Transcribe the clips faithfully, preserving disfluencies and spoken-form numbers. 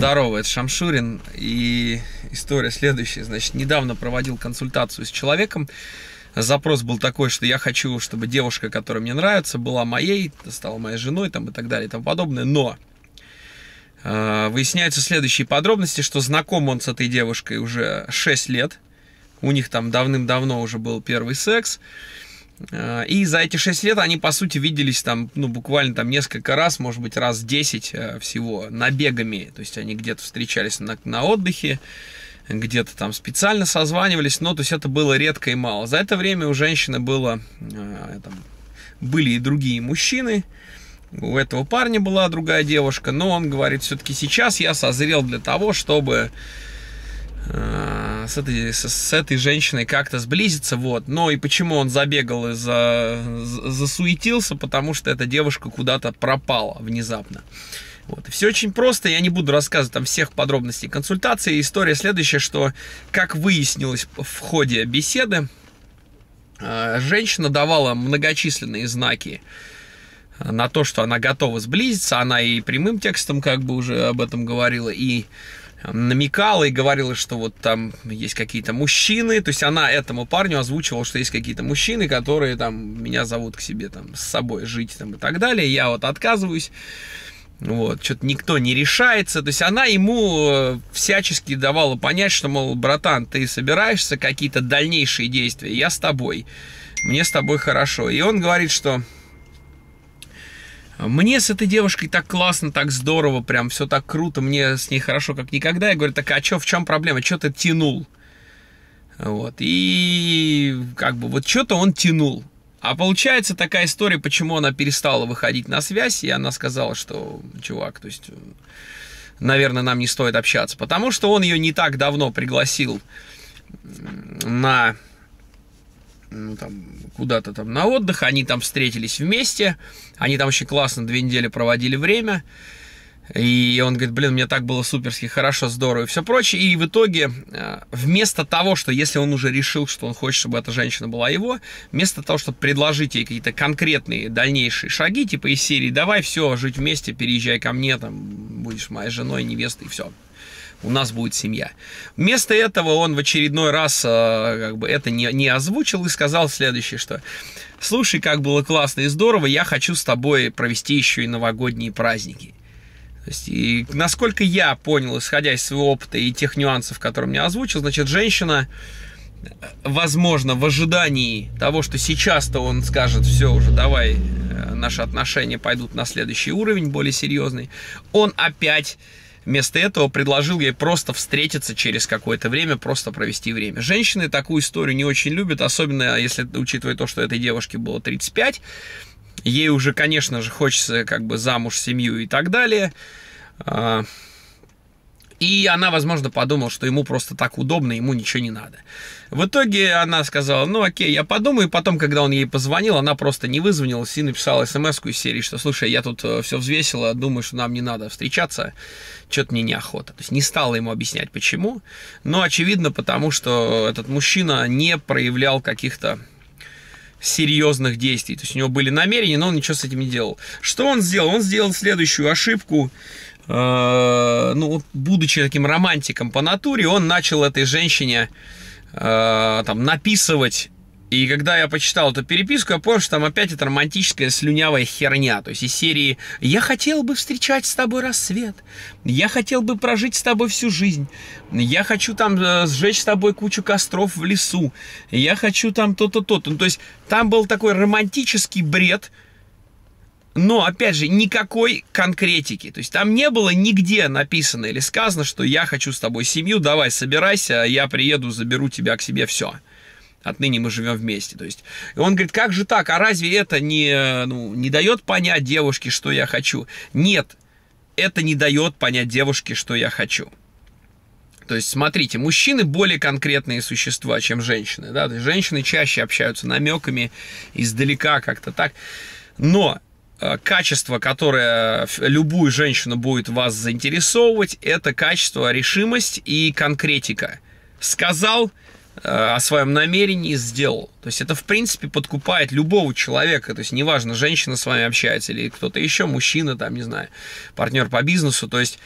Здорово, это Шамшурин. И история следующая. Значит, недавно проводил консультацию с человеком. Запрос был такой, что я хочу, чтобы девушка, которая мне нравится, была моей, стала моей женой там, и так далее и тому подобное. Но э, выясняются следующие подробности, что знаком он с этой девушкой уже шесть лет. У них там давным-давно уже был первый секс. И за эти шесть лет они, по сути, виделись там, ну, буквально там несколько раз, может быть, раз десять всего, набегами. То есть они где-то встречались на, на отдыхе, где-то там специально созванивались, но то есть это было редко и мало. За это время у женщины было, там, были и другие мужчины, у этого парня была другая девушка, но он говорит, все-таки сейчас я созрел для того, чтобы... С этой, с, с этой женщиной как-то сблизиться, вот. Но и почему он забегал и за, засуетился, потому что эта девушка куда-то пропала внезапно. Вот. И все очень просто, я не буду рассказывать там всех подробностей консультации. История следующая, что, как выяснилось в ходе беседы, женщина давала многочисленные знаки на то, что она готова сблизиться. Она и прямым текстом как бы уже об этом говорила, и намекала и говорила, что вот там есть какие-то мужчины, то есть она этому парню озвучивала, что есть какие-то мужчины, которые там меня зовут к себе там с собой жить там и так далее, я вот отказываюсь, вот, что-то никто не решается, то есть она ему всячески давала понять, что, мол, братан, ты собираешься какие-то дальнейшие действия, я с тобой, мне с тобой хорошо, и он говорит, что мне с этой девушкой так классно, так здорово, прям все так круто, мне с ней хорошо, как никогда. Я говорю, так а чё, в чем проблема, что ты тянул? Вот, и как бы вот что-то он тянул. А получается такая история, почему она перестала выходить на связь, и она сказала, что, чувак, то есть, наверное, нам не стоит общаться. Потому что он ее не так давно пригласил на... Ну, там, куда-то там на отдых, они там встретились вместе, они там очень классно две недели проводили время, и он говорит, блин, мне так было суперски хорошо, здорово и все прочее, и в итоге вместо того, что если он уже решил, что он хочет, чтобы эта женщина была его, вместо того, чтобы предложить ей какие-то конкретные дальнейшие шаги, типа из серии, давай все, жить вместе, переезжай ко мне, там, будешь моей женой, невестой, и все. У нас будет семья. Вместо этого он в очередной раз как бы это не, не озвучил и сказал следующее, что слушай, как было классно и здорово, я хочу с тобой провести еще и новогодние праздники. То есть, и насколько я понял, исходя из своего опыта и тех нюансов, которые мне озвучил, значит, женщина, возможно, в ожидании того, что сейчас-то он скажет, все, уже давай, наши отношения пойдут на следующий уровень, более серьезный, он опять... Вместо этого предложил ей просто встретиться через какое-то время, просто провести время. Женщины такую историю не очень любят, особенно если учитывая то, что этой девушке было тридцать пять. Ей уже, конечно же, хочется как бы замуж, семью и так далее. И она, возможно, подумала, что ему просто так удобно, ему ничего не надо. В итоге она сказала, ну окей, я подумаю. И потом, когда он ей позвонил, она просто не вызвонилась и написала смс-ку из серии, что, слушай, я тут все взвесила, думаю, что нам не надо встречаться, что-то мне неохота. То есть не стала ему объяснять, почему. Но очевидно, потому что этот мужчина не проявлял каких-то серьезных действий. То есть у него были намерения, но он ничего с этим не делал. Что он сделал? Он сделал следующую ошибку. Ну, будучи таким романтиком по натуре, он начал этой женщине э, там написывать. И когда я почитал эту переписку, я понял, что там опять эта романтическая слюнявая херня. То есть из серии «Я хотел бы встречать с тобой рассвет», «Я хотел бы прожить с тобой всю жизнь», «Я хочу там э, сжечь с тобой кучу костров в лесу», «Я хочу там то-то, то-то». Ну, то есть там был такой романтический бред. Но, опять же, никакой конкретики. То есть там не было нигде написано или сказано, что я хочу с тобой семью, давай, собирайся, я приеду, заберу тебя к себе, все. Отныне мы живем вместе. То есть, и он говорит, как же так, а разве это не, ну, не дает понять девушке, что я хочу? Нет, это не дает понять девушке, что я хочу. То есть, смотрите, мужчины более конкретные существа, чем женщины. Да? То есть, женщины чаще общаются намеками, издалека как-то так. Но качество, которое любую женщину будет вас заинтересовывать, это качество, решимость и конкретика. Сказал э, о своем намерении, сделал. То есть это, в принципе, подкупает любого человека. То есть неважно, женщина с вами общается или кто-то еще, мужчина, там, не знаю, партнер по бизнесу. То есть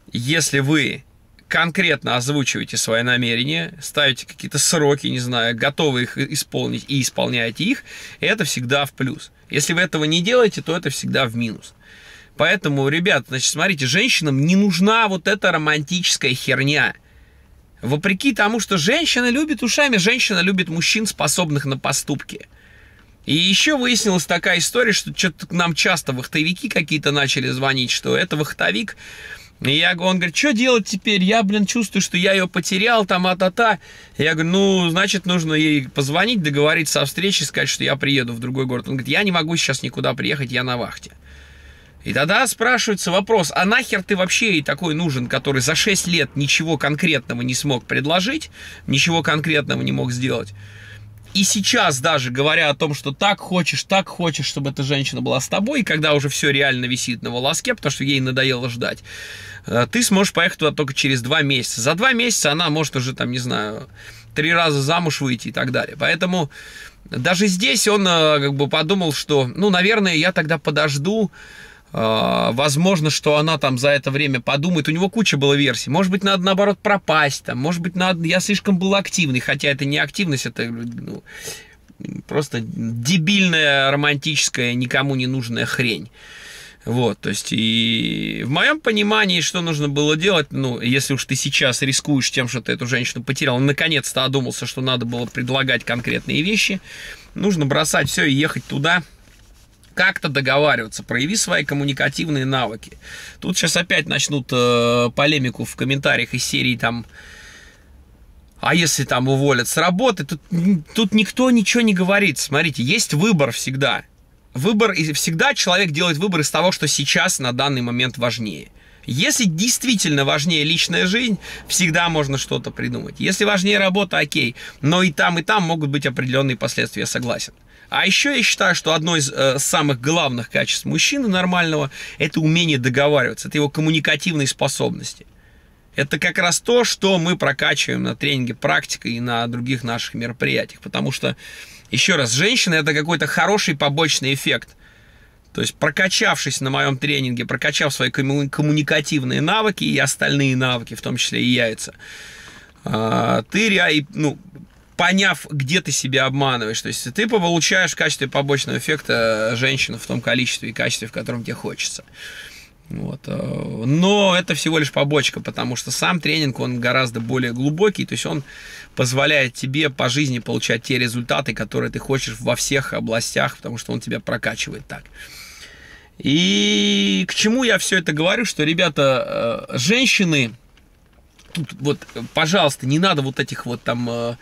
если вы конкретно озвучиваете свои намерения, ставите какие-то сроки, не знаю, готовы их исполнить и исполняете их, это всегда в плюс. Если вы этого не делаете, то это всегда в минус. Поэтому, ребят, значит, смотрите, женщинам не нужна вот эта романтическая херня. Вопреки тому, что женщина любит ушами, женщина любит мужчин, способных на поступки. И еще выяснилась такая история, что что-то к нам часто вахтовики какие-то начали звонить, что это вахтовик. И я, он говорит, что делать теперь? Я, блин, чувствую, что я ее потерял, там, а-та-та. Я говорю, ну, значит, нужно ей позвонить, договориться о встрече, сказать, что я приеду в другой город. Он говорит, я не могу сейчас никуда приехать, я на вахте. И тогда спрашивается вопрос, а нахер ты вообще ей такой нужен, который за шесть лет ничего конкретного не смог предложить, ничего конкретного не мог сделать? И сейчас даже говоря о том, что так хочешь, так хочешь, чтобы эта женщина была с тобой, и когда уже все реально висит на волоске, потому что ей надоело ждать, ты сможешь поехать туда только через два месяца. За два месяца она может уже, там, не знаю, три раза замуж выйти и так далее. Поэтому даже здесь он как бы подумал, что, ну, наверное, я тогда подожду. Возможно, что она там за это время подумает. У него куча было версий. Может быть, надо, наоборот, пропасть. Там. Может быть, надо... я слишком был активный. Хотя это не активность, это ну, просто дебильная, романтическая, никому не нужная хрень. Вот, то есть, и в моем понимании, что нужно было делать, ну, если уж ты сейчас рискуешь тем, что ты эту женщину потерял, наконец-то одумался, что надо было предлагать конкретные вещи, нужно бросать все и ехать туда, как-то договариваться, прояви свои коммуникативные навыки. Тут сейчас опять начнут э, полемику в комментариях из серии там, а если там уволят с работы, тут, тут никто ничего не говорит. Смотрите, есть выбор всегда. Выбор, и всегда человек делает выбор из того, что сейчас на данный момент важнее. Если действительно важнее личная жизнь, всегда можно что-то придумать. Если важнее работа, окей, но и там, и там могут быть определенные последствия, я согласен. А еще я считаю, что одно из э, самых главных качеств мужчины нормального – это умение договариваться, это его коммуникативные способности. Это как раз то, что мы прокачиваем на тренинге «Практика» и на других наших мероприятиях. Потому что, еще раз, женщина – это какой-то хороший побочный эффект. То есть, прокачавшись на моем тренинге, прокачав свои комму- коммуникативные навыки и остальные навыки, в том числе и яйца, э, ты, ну, поняв, где ты себя обманываешь, то есть, ты получаешь в качестве побочного эффекта женщину в том количестве и качестве, в котором тебе хочется. Вот. Но это всего лишь побочка, потому что сам тренинг, он гораздо более глубокий, то есть он позволяет тебе по жизни получать те результаты, которые ты хочешь во всех областях, потому что он тебя прокачивает так. И к чему я все это говорю, что, ребята, женщины, тут вот, пожалуйста, не надо вот этих вот там...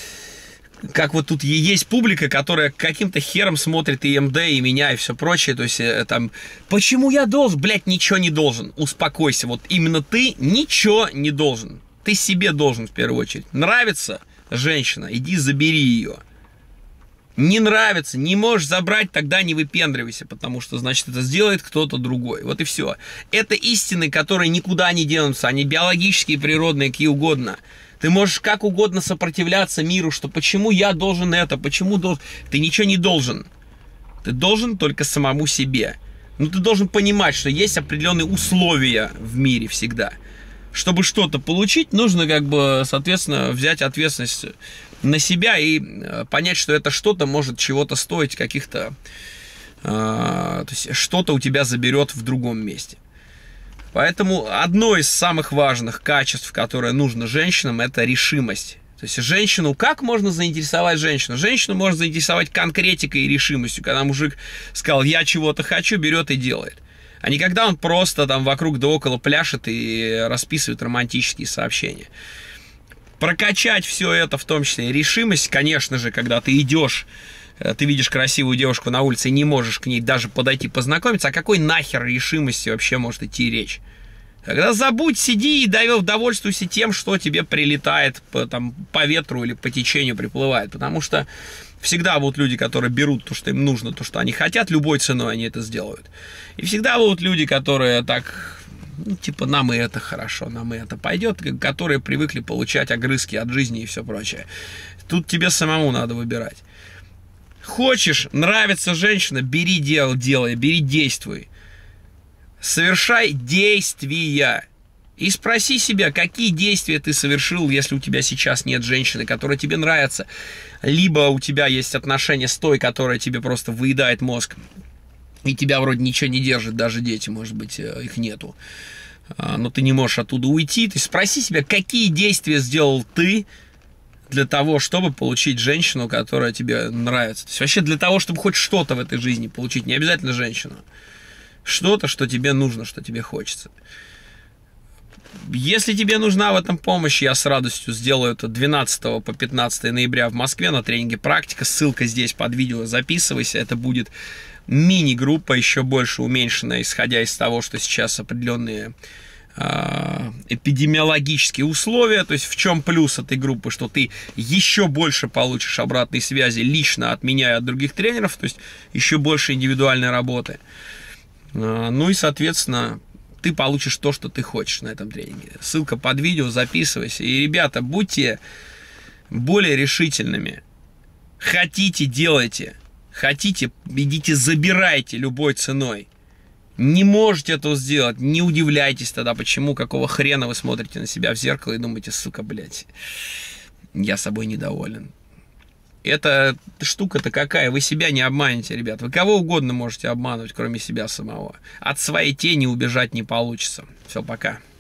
Как вот тут есть публика, которая каким-то хером смотрит и эм дэ, и меня, и все прочее. То есть, там, почему я должен? Блядь, ничего не должен. Успокойся. Вот именно ты ничего не должен. Ты себе должен в первую очередь. Нравится женщина? Иди забери ее. Не нравится, не можешь забрать, тогда не выпендривайся, потому что, значит, это сделает кто-то другой. Вот и все. Это истины, которые никуда не денутся. Они биологические, природные, какие угодно. Ты можешь как угодно сопротивляться миру, что почему я должен это, почему должен... Ты ничего не должен. Ты должен только самому себе. Но ты должен понимать, что есть определенные условия в мире всегда. Чтобы что-то получить, нужно как бы, соответственно, взять ответственность на себя и понять, что это что-то может чего-то стоить, каких-то... Э, то есть что-то у тебя заберет в другом месте. Поэтому одно из самых важных качеств, которое нужно женщинам, это решимость. То есть женщину, как можно заинтересовать женщину? Женщину можно заинтересовать конкретикой и решимостью, когда мужик сказал, я чего-то хочу, берет и делает. А не когда он просто там вокруг да около пляшет и расписывает романтические сообщения. Прокачать все это, в том числе и решимость, конечно же, когда ты идешь, ты видишь красивую девушку на улице и не можешь к ней даже подойти познакомиться, о какой нахер решимости вообще может идти речь? Тогда забудь, сиди и довольствуйся тем, что тебе прилетает по, там, по ветру или по течению приплывает. Потому что всегда будут люди, которые берут то, что им нужно, то, что они хотят, любой ценой они это сделают. И всегда будут люди, которые так, ну, типа, нам и это хорошо, нам и это пойдет, которые привыкли получать огрызки от жизни и все прочее. Тут тебе самому надо выбирать. Хочешь, нравится женщина, бери дело, делай, бери, действуй. Совершай действия. И спроси себя, какие действия ты совершил, если у тебя сейчас нет женщины, которая тебе нравится, либо у тебя есть отношения с той, которая тебе просто выедает мозг, и тебя вроде ничего не держит, даже дети, может быть, их нету, но ты не можешь оттуда уйти. Ты спроси себя, какие действия сделал ты для того, чтобы получить женщину, которая тебе нравится. То есть вообще для того, чтобы хоть что-то в этой жизни получить, не обязательно женщину. Что-то, что тебе нужно, что тебе хочется. Если тебе нужна в этом помощь, я с радостью сделаю это двенадцатого по пятнадцатое ноября в Москве на тренинге «Практика». Ссылка здесь под видео, записывайся. Это будет мини-группа, еще больше уменьшенная, исходя из того, что сейчас определенные э, эпидемиологические условия. То есть в чем плюс этой группы, что ты еще больше получишь обратной связи лично от меня и от других тренеров, то есть еще больше индивидуальной работы. Э, ну и, соответственно, ты получишь то, что ты хочешь на этом тренинге. Ссылка под видео, записывайся. И, ребята, будьте более решительными. Хотите, делайте. Хотите, идите, забирайте любой ценой. Не можете этого сделать, не удивляйтесь тогда, почему, какого хрена вы смотрите на себя в зеркало и думаете, сука, блядь, я собой недоволен. Эта штука-то какая? Вы себя не обманете, ребят. Вы кого угодно можете обманывать, кроме себя самого. От своей тени убежать не получится. Все, пока.